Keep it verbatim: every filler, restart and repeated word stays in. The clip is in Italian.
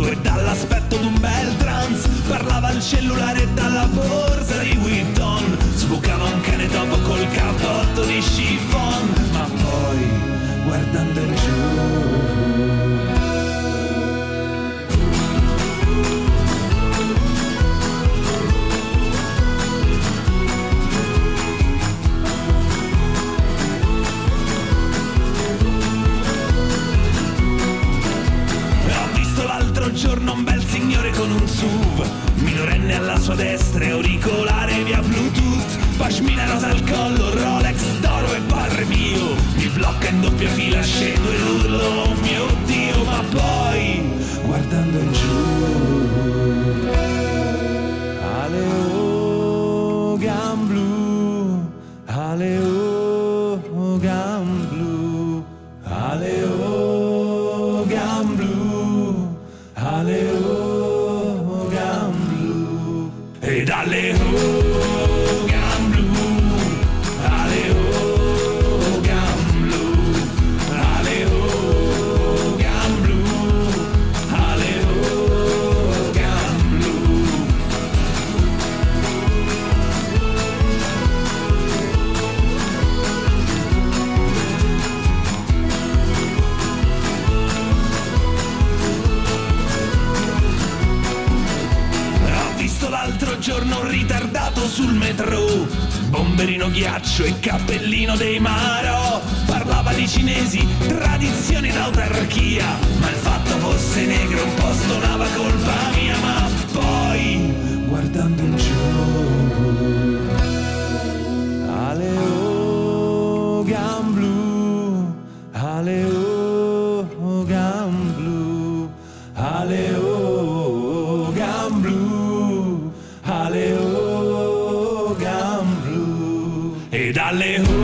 e dall'aspetto d'un bel trance parlava il cellulare e dalla borsa di Vuitton sbucava un cane dopo col cappotto di chiffon, ma poi guardando in giù giorno un bel signore con un S U V, minorenne alla sua destra, auricolare via Bluetooth, pashmina rosa al collo, Rolex d'oro e padre mio, mi blocca in doppia fila, scendo e urlo, oh mio Dio, ma poi guardando in giù, ale oh gan blu, ale oh gan blu, ale oh gan blu. Ale oh gan blu ed ale oh gan blu, ale oh gan blu, ale oh gan blu, ale oh gan blu. L'altro giorno un ritardato sul metro, bomberino ghiaccio e cappellino dei Maro, parlava di cinesi, tradizioni d'autarchia, ma il fatto fosse negro un po' stonava colpa mia, ma poi guardando in giù, ale oh gan blu, ale oh gan blu, ale oh gan blu, ale oh gan blu ed ale oh